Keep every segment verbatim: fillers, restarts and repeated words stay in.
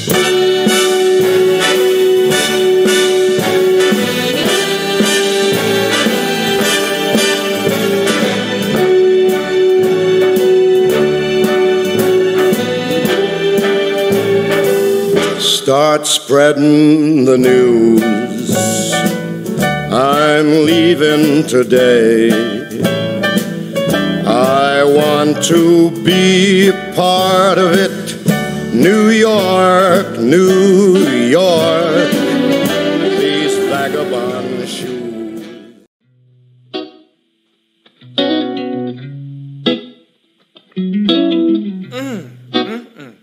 Start spreading the news. I'm leaving today. I want to be a part of it. New York, New York, these vagabond shoes. Mm, mm, mm.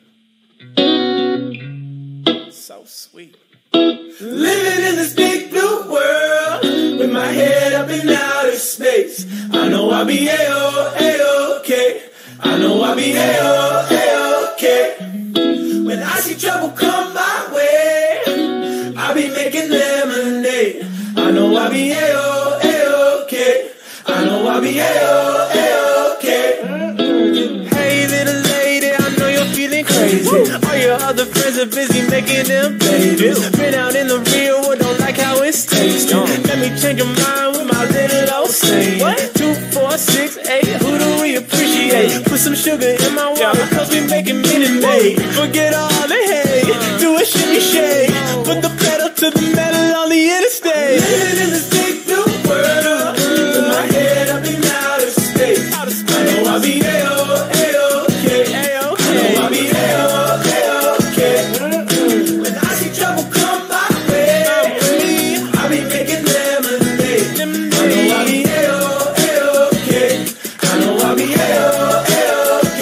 So sweet. Living in this big blue world with my head up in outer space. I know I'll be A-O, A-OK. I know I'll be A-O, A-OK. When I see trouble come my way, I'll be making lemonade. I know I'll be A-O, A-OK. I know I'll be A-O, A-OK. Hey little lady, I know you're feeling crazy. All your other friends are busy making them babies. Been out in the real world, don't like how it's tasting. Let me change your mind with my little old saying. Two, four, six, eight, who do we appreciate? Put some sugar in my water, cause we making Minute Maid. Forget all the hate, do a shimmy shake. Put the pedal to the metal on the interstate. Living in this big blue world with my head up in outer space. I know I'll be A-O, A-OK. I know I'll be A-O, A-OK. When I see trouble come my way, I'll be making lemonade. I know I'll be A-O, A-OK. I know I'll be A-O, A-OK.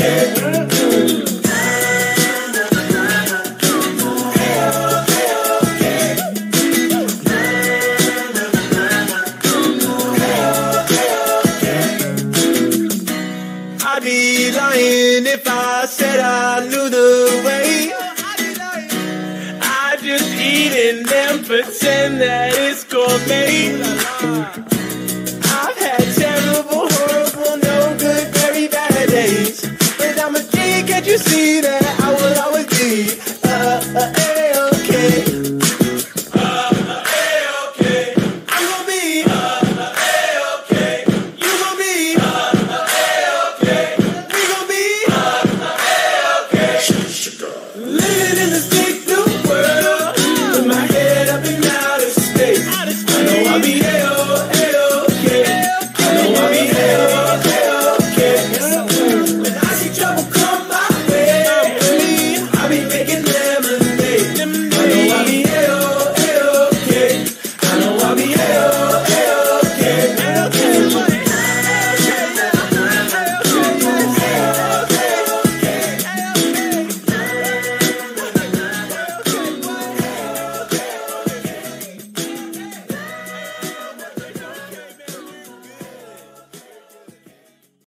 I'd be lying if I said I knew the way. I just eat it and pretend that it's gourmet. I've had terrible, horrible, no good, very bad days. But I'm a G, can't you see that I will always be uh, uh, A-OK. Uh, uh, A-OK. I'm gonna be uh, uh, A-OK. You gonna be uh, uh, A-OK. We gonna be uh, uh, A-OK. Living in this big blue world with my head up in outer space. I know I'll be A-O, A-OK. I know I'll be A-O, A-OK. When I see trouble come my way, I'll be making lemonade. I know I'll be A-O, A-OK. I know I'll be A-O,